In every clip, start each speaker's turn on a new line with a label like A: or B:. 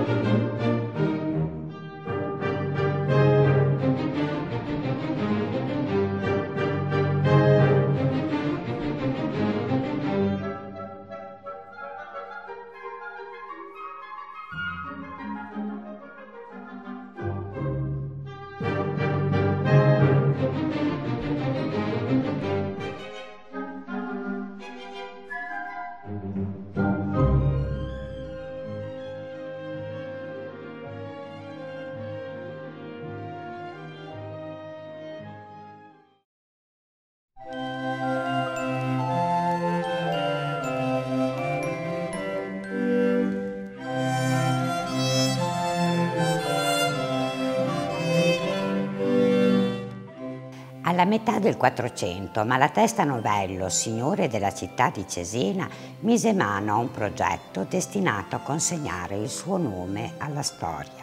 A: Alla metà del Quattrocento, Malatesta Novello, signore della città di Cesena, mise mano a un progetto destinato a consegnare il suo nome alla storia.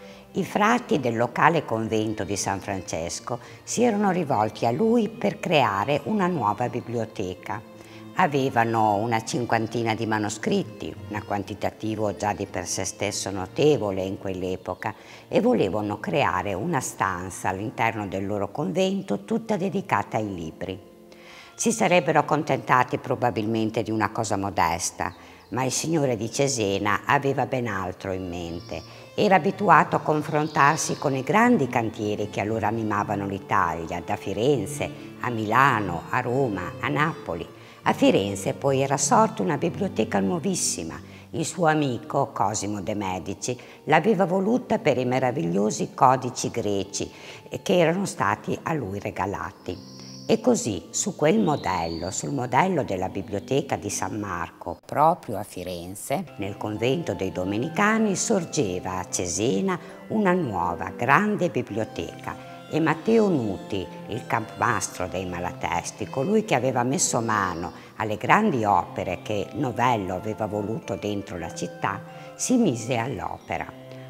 A: I frati del locale convento di San Francesco si erano rivolti a lui per creare una nuova biblioteca. Avevano una cinquantina di manoscritti, un quantitativo già di per sé stesso notevole in quell'epoca, e volevano creare una stanza all'interno del loro convento tutta dedicata ai libri. Si sarebbero accontentati probabilmente di una cosa modesta, ma il signore di Cesena aveva ben altro in mente. Era abituato a confrontarsi con i grandi cantieri che allora animavano l'Italia, da Firenze a Milano, a Roma, a Napoli. A Firenze poi era sorta una biblioteca nuovissima. Il suo amico Cosimo de' Medici l'aveva voluta per i meravigliosi codici greci che erano stati a lui regalati. E così su quel modello, sul modello della biblioteca di San Marco, proprio a Firenze, nel convento dei Domenicani, sorgeva a Cesena una nuova grande biblioteca. E Matteo Nuti, il capmastro dei Malatesti, colui che aveva messo mano alle grandi opere che Novello aveva voluto dentro la città, si mise all'opera.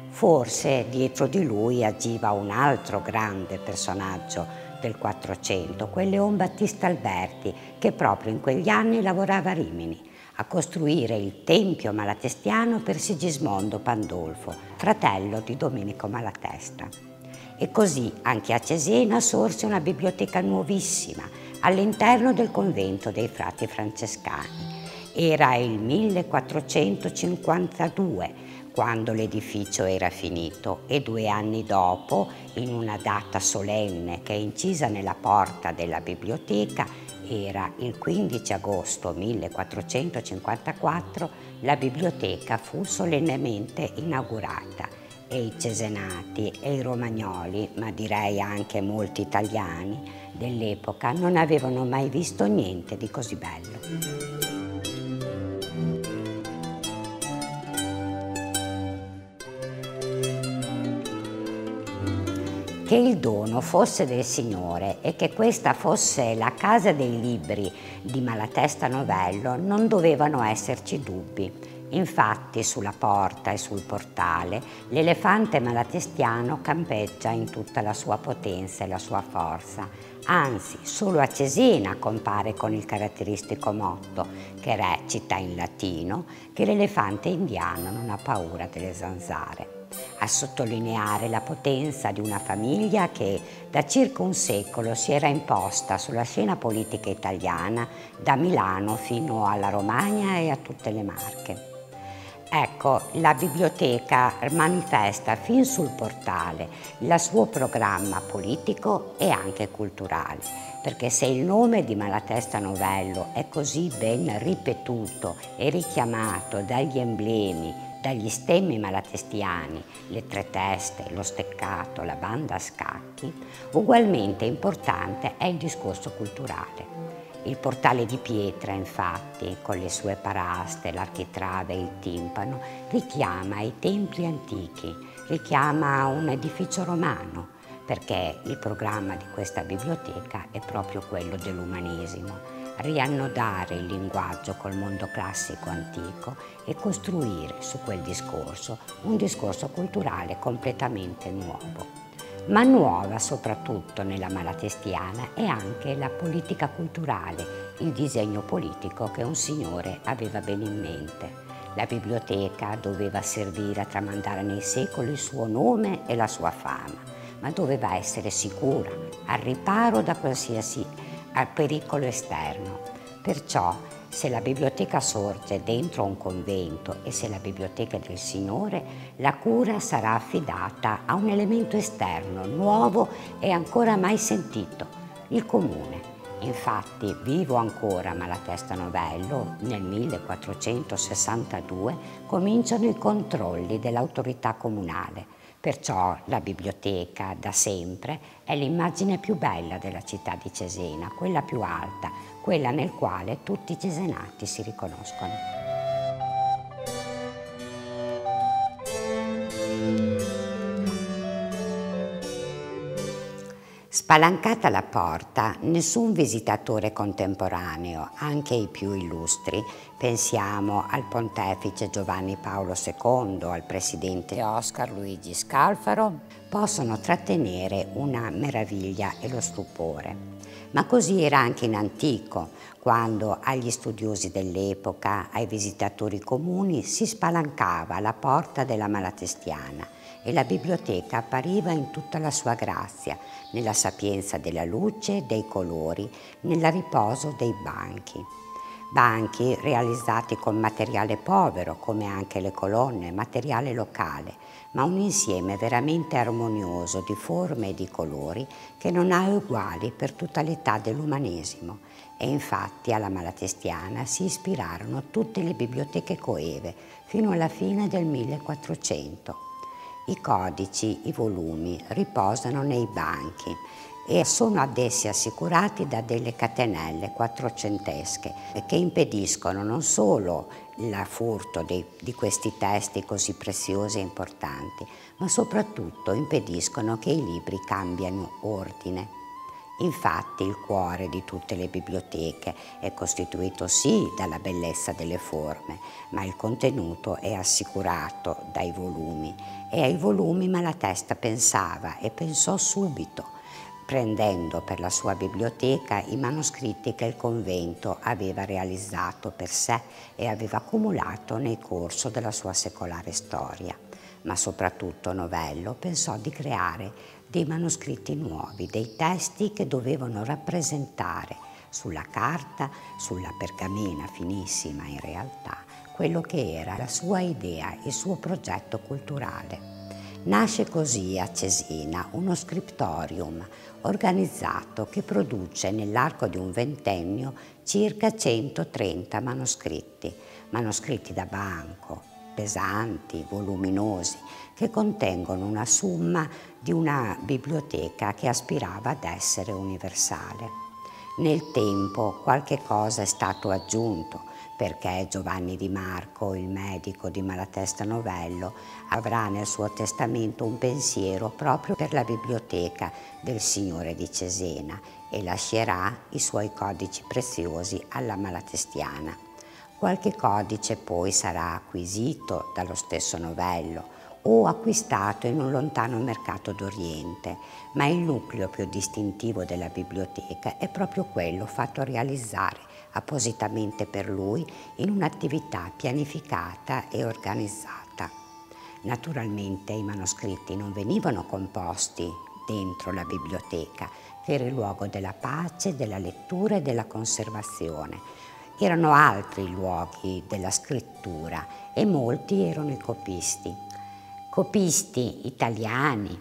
A: Forse dietro di lui agiva un altro grande personaggio del Quattrocento, quel Leon Battista Alberti, che proprio in quegli anni lavorava a Rimini a costruire il tempio malatestiano per Sigismondo Pandolfo, fratello di Domenico Malatesta. E così anche a Cesena sorse una biblioteca nuovissima all'interno del convento dei frati francescani. Era il 1452 quando l'edificio era finito e 2 anni dopo, in una data solenne che è incisa nella porta della biblioteca, era il 15 agosto 1454, la biblioteca fu solennemente inaugurata. E i cesenati e i romagnoli, ma direi anche molti italiani dell'epoca, non avevano mai visto niente di così bello. Che il dono fosse del Signore e che questa fosse la casa dei libri di Malatesta Novello non dovevano esserci dubbi. Infatti sulla porta e sul portale l'elefante malatestiano campeggia in tutta la sua potenza e la sua forza. Anzi, solo a Cesena compare con il caratteristico motto, che recita in latino, che l'elefante indiano non ha paura delle zanzare. A sottolineare la potenza di una famiglia che da circa un secolo si era imposta sulla scena politica italiana, da Milano fino alla Romagna e a tutte le Marche. Ecco, la biblioteca manifesta fin sul portale il suo programma politico e anche culturale, perché se il nome di Malatesta Novello è così ben ripetuto e richiamato dagli emblemi, dagli stemmi malatestiani, le 3 teste, lo steccato, la banda a scacchi, ugualmente importante è il discorso culturale. Il portale di pietra, infatti, con le sue paraste, l'architrave e il timpano, richiama i templi antichi, richiama un edificio romano, perché il programma di questa biblioteca è proprio quello dell'umanesimo, riannodare il linguaggio col mondo classico antico e costruire su quel discorso un discorso culturale completamente nuovo. Ma nuova soprattutto nella malatestiana è anche la politica culturale, il disegno politico che un signore aveva bene in mente. La biblioteca doveva servire a tramandare nei secoli il suo nome e la sua fama, ma doveva essere sicura, al riparo da qualsiasi pericolo esterno. Perciò, se la biblioteca sorge dentro un convento e se la biblioteca è del Signore, la cura sarà affidata a un elemento esterno, nuovo e ancora mai sentito, il comune. Infatti, vivo ancora Malatesta Novello, nel 1462 cominciano i controlli dell'autorità comunale. Perciò la biblioteca, da sempre, è l'immagine più bella della città di Cesena, quella più alta, quella nel quale tutti i cesenati si riconoscono. Spalancata la porta, nessun visitatore contemporaneo, anche i più illustri, pensiamo al pontefice Giovanni Paolo II, al presidente Oscar Luigi Scalfaro, possono trattenere una meraviglia e lo stupore. Ma così era anche in antico, quando agli studiosi dell'epoca, ai visitatori comuni, si spalancava la porta della Malatestiana e la biblioteca appariva in tutta la sua grazia, nella sapienza della luce e dei colori, nel riposo dei banchi. Banchi realizzati con materiale povero, come anche le colonne, materiale locale, ma un insieme veramente armonioso di forme e di colori che non ha uguali per tutta l'età dell'umanesimo. E infatti alla Malatestiana si ispirarono tutte le biblioteche coeve fino alla fine del 1400. I codici, i volumi riposano nei banchi e sono ad essi assicurati da delle catenelle quattrocentesche che impediscono non solo il furto di questi testi così preziosi e importanti, ma soprattutto impediscono che i libri cambiano ordine. Infatti il cuore di tutte le biblioteche è costituito sì dalla bellezza delle forme, ma il contenuto è assicurato dai volumi e ai volumi Malatesta pensava e pensò subito, prendendo per la sua biblioteca i manoscritti che il convento aveva realizzato per sé e aveva accumulato nel corso della sua secolare storia. Ma soprattutto Novello pensò di creare dei manoscritti nuovi, dei testi che dovevano rappresentare sulla carta, sulla pergamena finissima in realtà, quello che era la sua idea, il suo progetto culturale. Nasce così a Cesena uno scriptorium organizzato che produce nell'arco di un ventennio circa 130 manoscritti da banco, pesanti, voluminosi, che contengono una summa di una biblioteca che aspirava ad essere universale. Nel tempo qualche cosa è stato aggiunto, perché Giovanni Di Marco, il medico di Malatesta Novello, avrà nel suo testamento un pensiero proprio per la biblioteca del Signore di Cesena e lascerà i suoi codici preziosi alla Malatestiana. Qualche codice poi sarà acquisito dallo stesso Novello o acquistato in un lontano mercato d'Oriente, ma il nucleo più distintivo della biblioteca è proprio quello fatto realizzare appositamente per lui in un'attività pianificata e organizzata. Naturalmente i manoscritti non venivano composti dentro la biblioteca, che era il luogo della pace, della lettura e della conservazione. Erano altri i luoghi della scrittura e molti erano i copisti. Copisti italiani,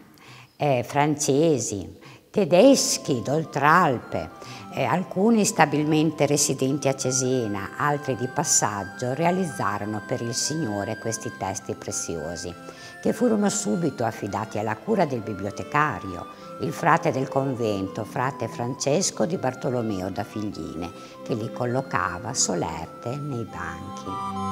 A: francesi, tedeschi d'Oltralpe, alcuni stabilmente residenti a Cesena, altri di passaggio, realizzarono per il Signore questi testi preziosi, che furono subito affidati alla cura del bibliotecario, il frate del convento, frate Francesco di Bartolomeo da Figline, che li collocava solerte nei banchi.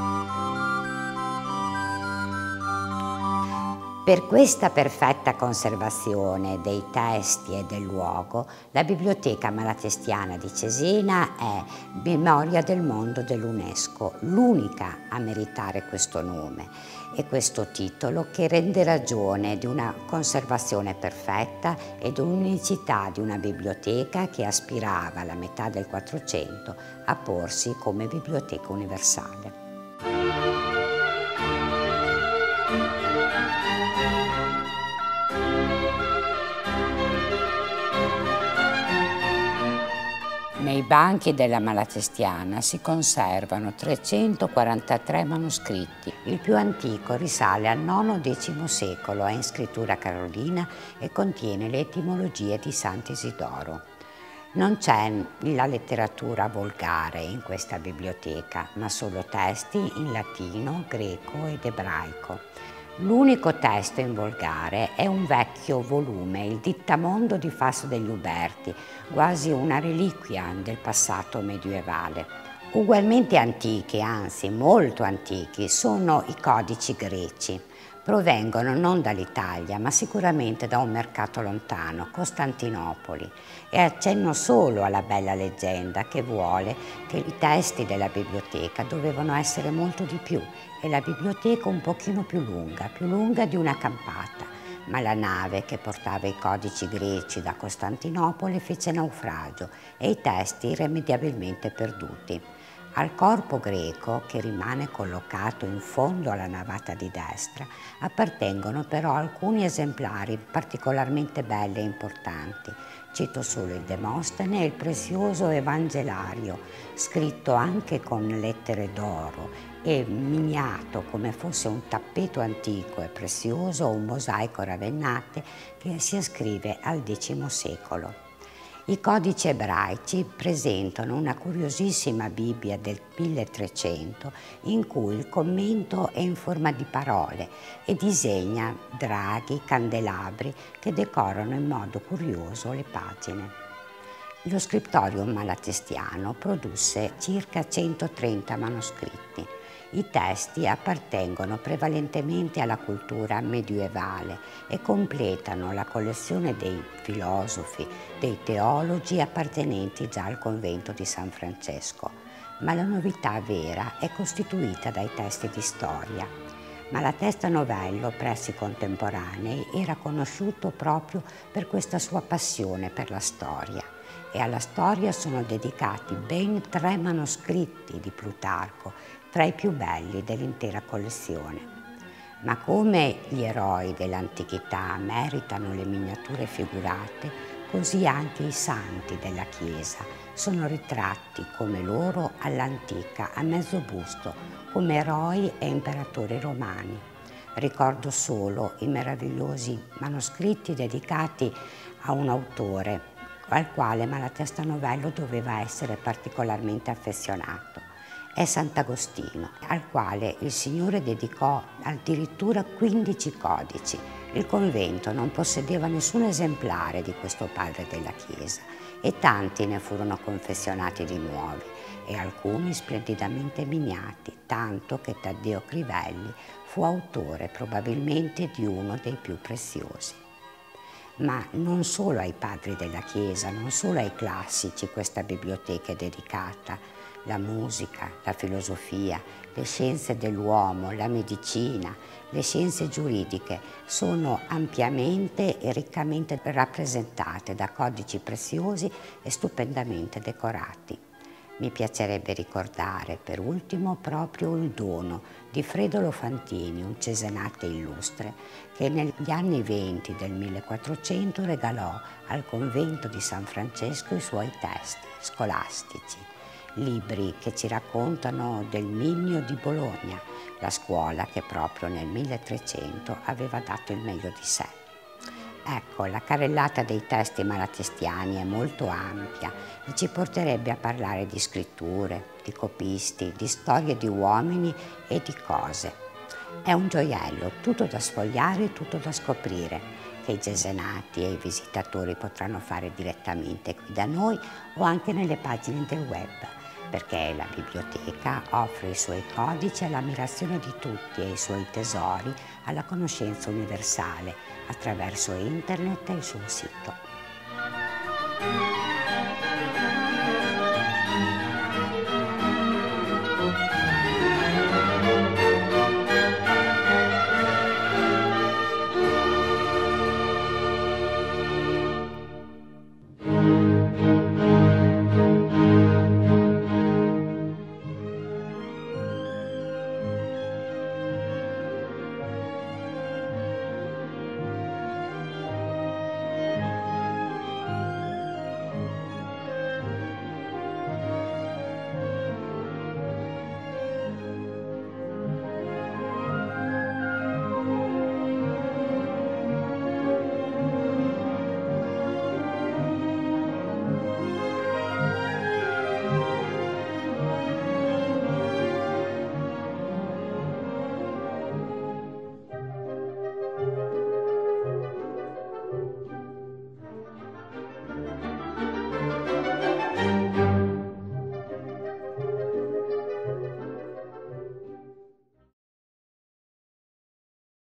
A: Per questa perfetta conservazione dei testi e del luogo, la Biblioteca Malatestiana di Cesena è Memoria del Mondo dell'UNESCO, l'unica a meritare questo nome e questo titolo, che rende ragione di una conservazione perfetta e di un'unicità di una biblioteca che aspirava alla metà del Quattrocento a porsi come biblioteca universale. banchi della Malatestiana si conservano 343 manoscritti. Il più antico risale al IX-X secolo, è in scrittura carolina e contiene le etimologie di Sant'Isidoro. Non c'è la letteratura volgare in questa biblioteca, ma solo testi in latino, greco ed ebraico. L'unico testo in volgare è un vecchio volume, il Dittamondo di Fasso degli Uberti, quasi una reliquia del passato medievale. Ugualmente antichi, anzi molto antichi, sono i codici greci. Provengono non dall'Italia, ma sicuramente da un mercato lontano, Costantinopoli, e accenno solo alla bella leggenda che vuole che i testi della biblioteca dovevano essere molto di più e la biblioteca un pochino più lunga di una campata, ma la nave che portava i codici greci da Costantinopoli fece naufragio e i testi irrimediabilmente perduti. Al corpo greco, che rimane collocato in fondo alla navata di destra, appartengono però alcuni esemplari particolarmente belli e importanti. Cito solo il Demostene e il prezioso Evangelario, scritto anche con lettere d'oro e miniato come fosse un tappeto antico e prezioso o un mosaico ravennate che si ascrive al X secolo. I codici ebraici presentano una curiosissima Bibbia del 1300 in cui il commento è in forma di parole e disegna draghi, candelabri che decorano in modo curioso le pagine. Lo Scriptorium Malatestiano produsse circa 130 manoscritti. I testi appartengono prevalentemente alla cultura medievale e completano la collezione dei filosofi, dei teologi appartenenti già al convento di San Francesco, ma la novità vera è costituita dai testi di storia. Malatesta Novello, presso i contemporanei, era conosciuto proprio per questa sua passione per la storia, e alla storia sono dedicati ben 3 manoscritti di Plutarco, tra i più belli dell'intera collezione. Ma come gli eroi dell'antichità meritano le miniature figurate, così anche i santi della Chiesa sono ritratti come loro all'antica, a mezzo busto, come eroi e imperatori romani. Ricordo solo i meravigliosi manoscritti dedicati a un autore al quale Malatesta Novello doveva essere particolarmente affezionato. È Sant'Agostino, al quale il Signore dedicò addirittura 15 codici. Il convento non possedeva nessun esemplare di questo padre della Chiesa e tanti ne furono confezionati di nuovi e alcuni splendidamente miniati, tanto che Taddeo Crivelli fu autore probabilmente di uno dei più preziosi. Ma non solo ai padri della Chiesa, non solo ai classici questa biblioteca è dedicata. La musica, la filosofia, le scienze dell'uomo, la medicina, le scienze giuridiche sono ampiamente e riccamente rappresentate da codici preziosi e stupendamente decorati. Mi piacerebbe ricordare per ultimo proprio il dono di Fredolo Fantini, un cesenate illustre, che negli anni 20 del 1400 regalò al convento di San Francesco i suoi testi scolastici, libri che ci raccontano del Minio di Bologna, la scuola che proprio nel 1300 aveva dato il meglio di sé. Ecco, la carrellata dei testi malatestiani è molto ampia e ci porterebbe a parlare di scritture, di copisti, di storie di uomini e di cose. È un gioiello, tutto da sfogliare e tutto da scoprire, che i gesenati e i visitatori potranno fare direttamente qui da noi o anche nelle pagine del web, perché la biblioteca offre i suoi codici all'ammirazione di tutti e i suoi tesori alla conoscenza universale attraverso internet e il suo sito.